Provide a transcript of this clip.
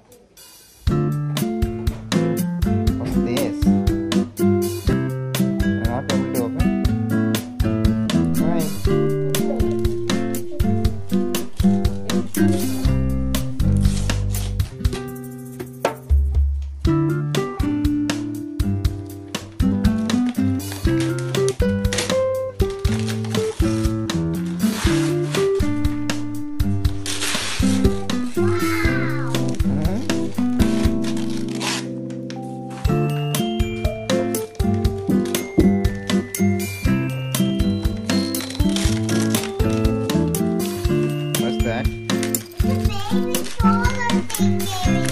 What's this? I'm not able to open. Why? What's that? The baby solar thing.